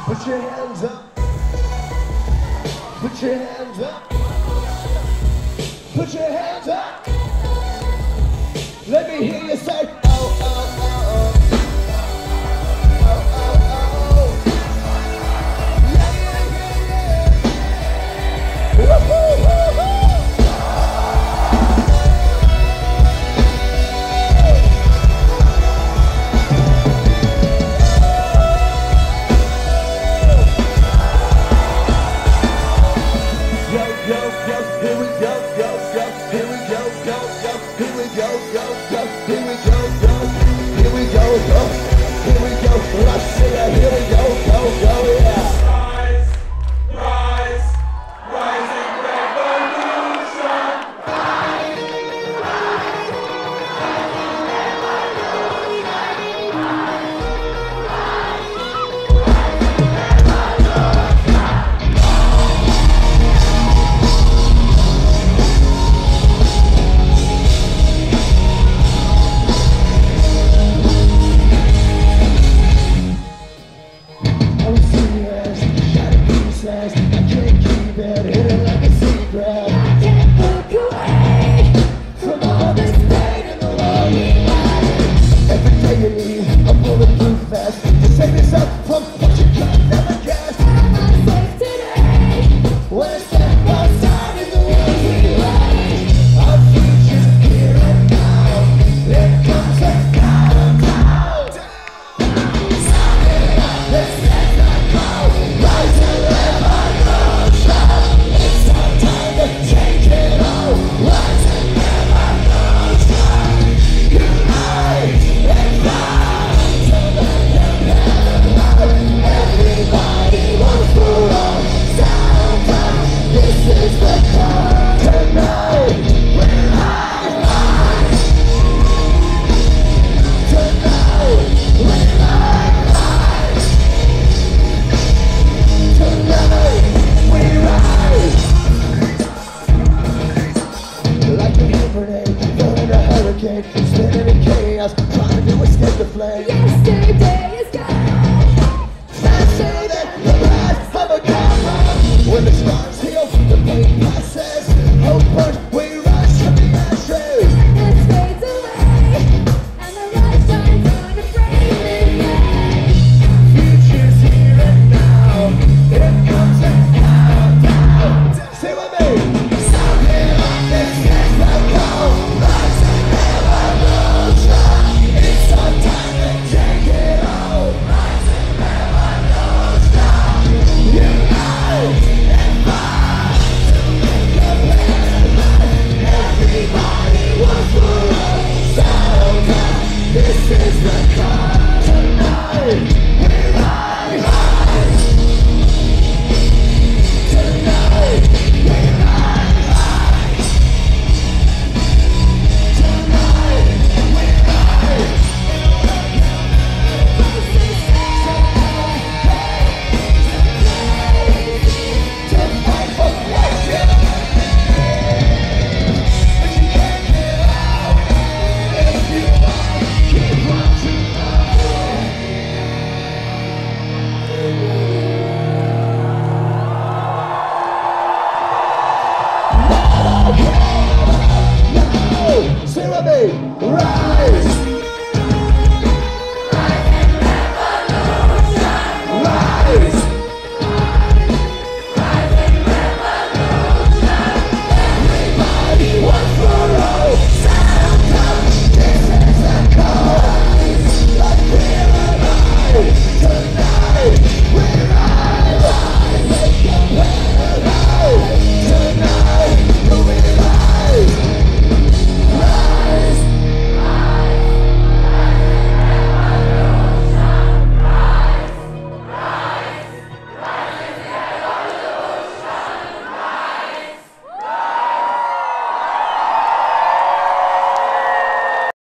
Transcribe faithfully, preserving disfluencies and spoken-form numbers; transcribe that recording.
Put your hands up. Put your hands up. Put your hands up. Let me hear you say, oh, oh, oh, oh. Oh, oh, oh. Yeah, yeah, yeah, yeah. Woo-hoo, woo-hoo. Let's see it, here we go, go, go, yeah. Rise, rise, rising revolution. I can't keep it hidden like a secret. I can't look away from all this pain in the lonely night. Every day you need a bulletproof vest to save yourself from what you could never guess. Am I safe today? When it's that one time in the world we lay. Our future's here and now. Here comes a countdown. Something up, let's let that go. Rise and live. Spinning in chaos, trying to escape the flame. Yesterday is gone. Faster than the last of a gun. When the scars heal, the pain passes. Hope burns, we rise from the ashes. This fades away, and the light shines on a framing day. Future's here and now. Here comes the countdown. Say with me. Something like this is the call. Rise and it's our time to take it all. Rise and revolution. Unite and fight to make a better life. Everybody wants for us. Sound out. This is the call tonight. We rise. Tonight we rise. Tonight we rise. Say with me, rise!